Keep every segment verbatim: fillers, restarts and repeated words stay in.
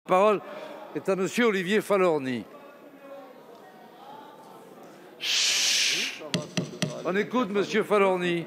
parole est à Monsieur Olivier Falorni. Chut. On écoute Monsieur Falorni.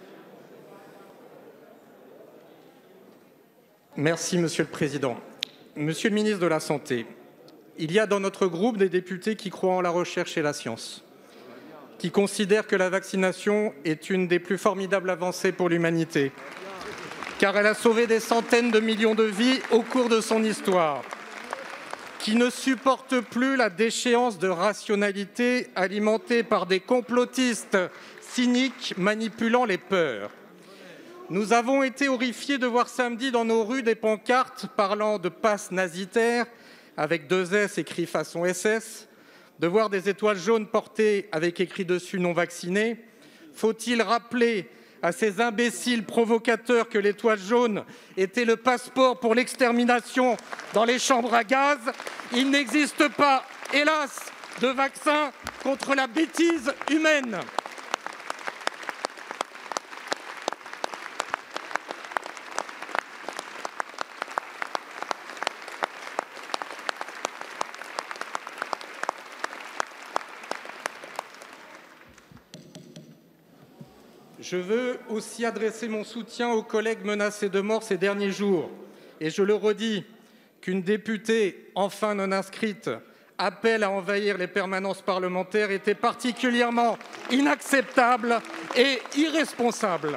Merci Monsieur le Président. Monsieur le ministre de la Santé, il y a dans notre groupe des députés qui croient en la recherche et la science, qui considèrent que la vaccination est une des plus formidables avancées pour l'humanité, car elle a sauvé des centaines de millions de vies au cours de son histoire, qui ne supportent plus la déchéance de rationalité alimentée par des complotistes cyniques manipulant les peurs. Nous avons été horrifiés de voir samedi dans nos rues des pancartes parlant de passe nazitaire avec deux S écrit façon S S, de voir des étoiles jaunes portées avec écrit dessus non vaccinés. Faut-il rappeler à ces imbéciles provocateurs que l'étoile jaune était le passeport pour l'extermination dans les chambres à gaz? Il n'existe pas, hélas, de vaccin contre la bêtise humaine. Je veux aussi adresser mon soutien aux collègues menacés de mort ces derniers jours. Et je le redis, qu'une députée, enfin non inscrite, appelle à envahir les permanences parlementaires était particulièrement inacceptable et irresponsable.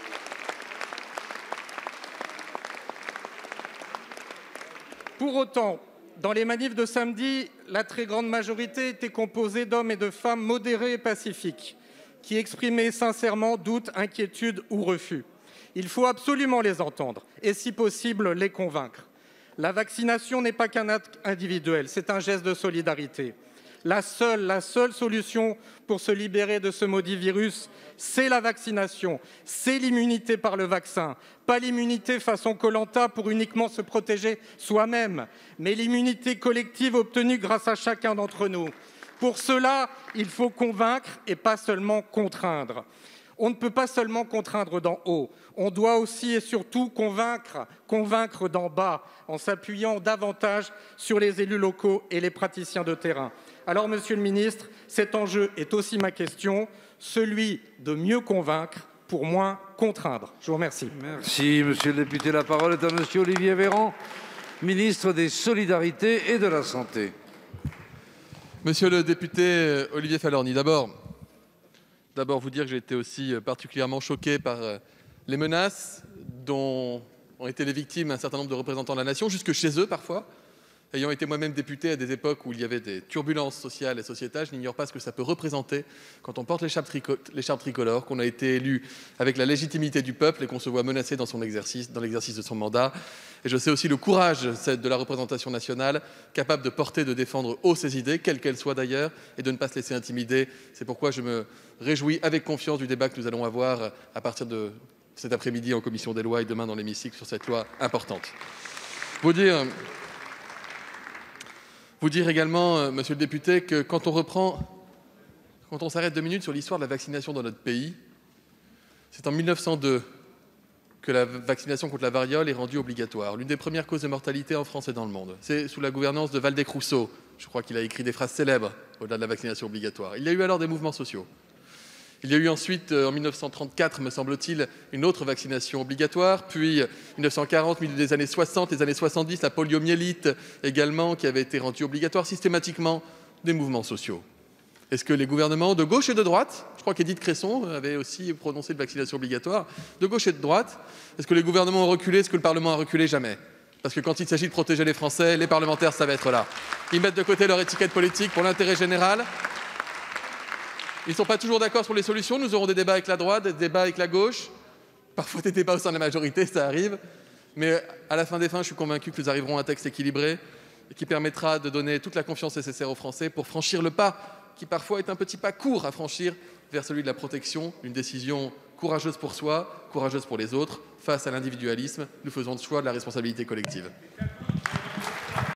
Pour autant, dans les manifs de samedi, la très grande majorité était composée d'hommes et de femmes modérés et pacifiques, qui exprimaient sincèrement doutes, inquiétudes ou refus. Il faut absolument les entendre et, si possible, les convaincre. La vaccination n'est pas qu'un acte individuel, c'est un geste de solidarité. La seule, la seule solution pour se libérer de ce maudit virus, c'est la vaccination, c'est l'immunité par le vaccin. Pas l'immunité façon Koh-Lanta pour uniquement se protéger soi-même, mais l'immunité collective obtenue grâce à chacun d'entre nous. Pour cela, il faut convaincre et pas seulement contraindre. On ne peut pas seulement contraindre d'en haut, on doit aussi et surtout convaincre, convaincre d'en bas, en s'appuyant davantage sur les élus locaux et les praticiens de terrain. Alors, Monsieur le Ministre, cet enjeu est aussi ma question, celui de mieux convaincre pour moins contraindre. Je vous remercie. Merci, Monsieur le député. La parole est à Monsieur Olivier Véran, ministre des Solidarités et de la Santé. Monsieur le député Olivier Falorni, d'abord, d'abord vous dire que j'ai été aussi particulièrement choqué par les menaces dont ont été les victimes un certain nombre de représentants de la nation, jusque chez eux parfois. Ayant été moi-même député à des époques où il y avait des turbulences sociales et sociétales, je n'ignore pas ce que ça peut représenter quand on porte l'écharpe trico tricolore, qu'on a été élu avec la légitimité du peuple et qu'on se voit menacé dans son exercice, dans l'exercice de son mandat. Et je sais aussi le courage de la représentation nationale, capable de porter, de défendre haut ses idées, quelles qu'elles soient d'ailleurs, et de ne pas se laisser intimider. C'est pourquoi je me réjouis avec confiance du débat que nous allons avoir à partir de cet après-midi en commission des lois et demain dans l'hémicycle sur cette loi importante. Vous dire... Vous dire également, euh, monsieur le député, que quand on reprend, quand on s'arrête deux minutes sur l'histoire de la vaccination dans notre pays, c'est en mille neuf cent deux que la vaccination contre la variole est rendue obligatoire, l'une des premières causes de mortalité en France et dans le monde. C'est sous la gouvernance de Valdec-Rousseau. Je crois qu'il a écrit des phrases célèbres au-delà de la vaccination obligatoire. Il y a eu alors des mouvements sociaux. Il y a eu ensuite, en mille neuf cent trente-quatre, me semble-t-il, une autre vaccination obligatoire, puis mille neuf cent quarante, milieu des années soixante, les années soixante-dix, la poliomyélite également, qui avait été rendue obligatoire systématiquement, des mouvements sociaux. Est-ce que les gouvernements de gauche et de droite, je crois qu'Édith Cresson avait aussi prononcé de vaccination obligatoire, de gauche et de droite, est-ce que les gouvernements ont reculé, est-ce que le Parlement a reculé? Jamais. Parce que quand il s'agit de protéger les Français, les parlementaires savent être là. Ils mettent de côté leur étiquette politique pour l'intérêt général. Ils ne sont pas toujours d'accord sur les solutions. Nous aurons des débats avec la droite, des débats avec la gauche, parfois des débats au sein de la majorité, ça arrive. Mais à la fin des fins, je suis convaincu que nous arriverons à un texte équilibré et qui permettra de donner toute la confiance nécessaire aux Français pour franchir le pas, qui parfois est un petit pas court à franchir vers celui de la protection, une décision courageuse pour soi, courageuse pour les autres. Face à l'individualisme, nous faisons le choix de la responsabilité collective.